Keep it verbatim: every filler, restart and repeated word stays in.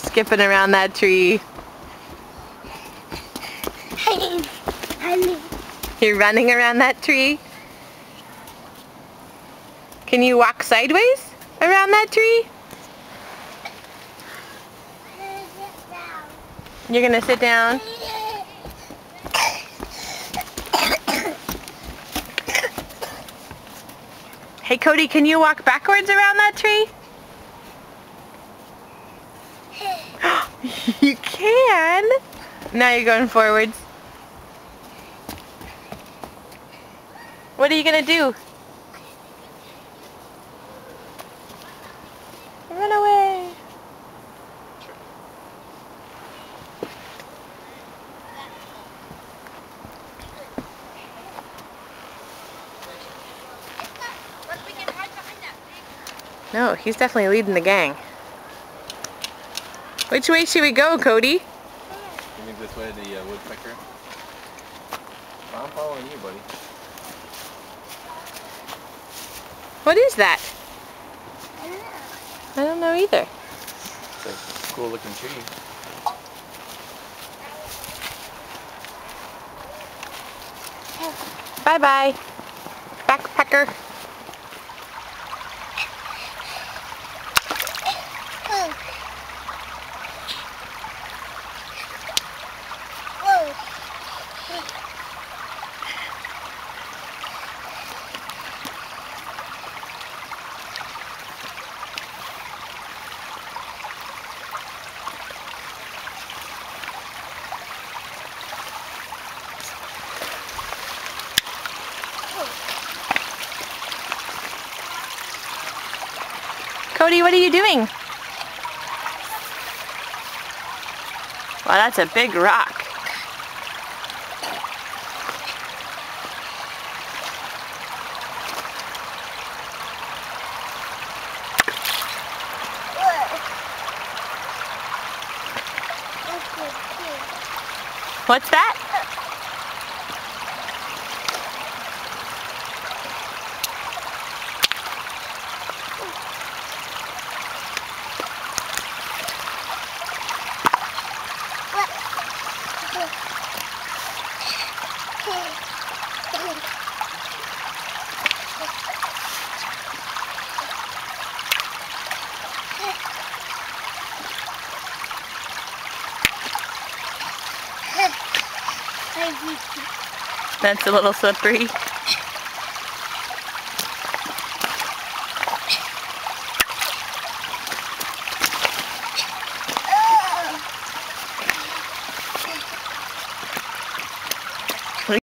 skipping around that tree. You're running around that tree? Can you walk sideways around that tree? You're gonna sit down? Hey Cody, can you walk backwards around that tree? You can! Now you're going forwards. What are you gonna do? Run away! No, he's definitely leading the gang. Which way should we go, Cody? You think this way, the uh, woodpecker? Well, I'm following you, buddy. What is that? I don't know either. It's a cool looking tree. Bye-bye, backpacker. Cody, what are you doing? Wow, that's a big rock. What's that? That's a little slippery.